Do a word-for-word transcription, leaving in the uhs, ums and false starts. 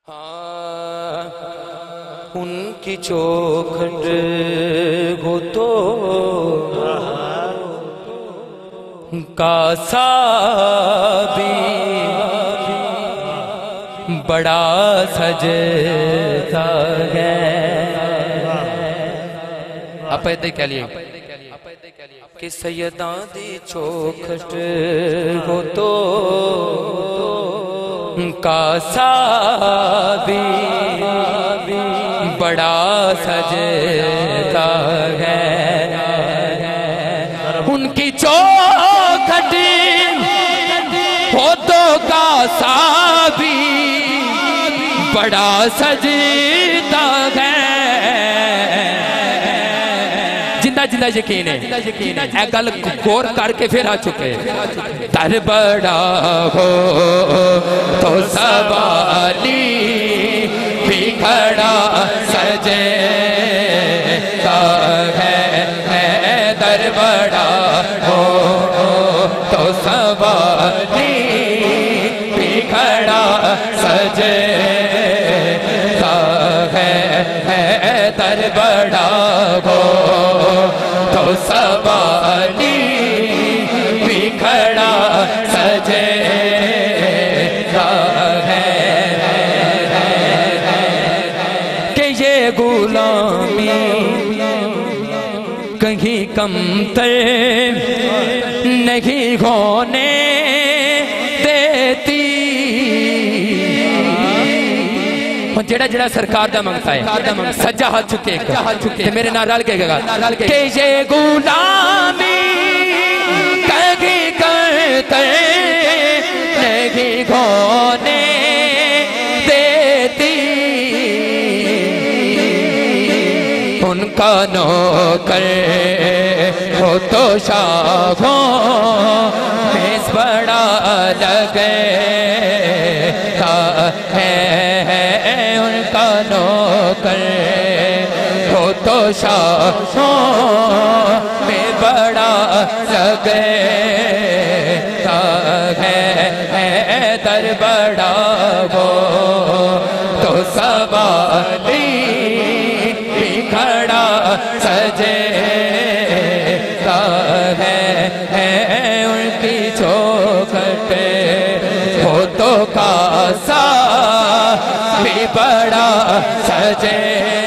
ان کی چوکھٹ ہو تو کاسا بھی بڑا سجتا ہے. آپ ایدے کیا لیے کہ سیداں دی چوکھٹ ہو تو کاسا بھی بڑا سجتا ہے. ان کی چوکھٹ ہو تو کاسا بھی بڑا سجتا ہے. جندہ جندہ یقین ہے اے گل غور کر کے پھر آ چکے. در بڑا ہو تو سوالی بھی کھڑا سجتا ہے. در بڑا ہو تو سوالی بھی کھڑا سجتا ہے. در بڑا ہو تو سوالی بھی کھڑا سجتا ہے. کہ یہ غلامی کہیں کم تر نہیں ہونے دیتی. جڑا جڑا سرکار دا منگتا ہے سجا ہاتھ چکے گا میرے نارال کہے گا کہ یہ غلامی کہیں کرتے نہیں ہونے دیتی. ان کا نوکر ہو تو شاہوں میں بڑا لگتا ہے. ان کا نوکر ہو تو شاہوں میں بڑا لگتا ہے. در بڑا ہو تو سوالی بھی کھڑا سجتا ہے. ان کی چوکھٹ ہو تو کاسا بھی بڑا سجتا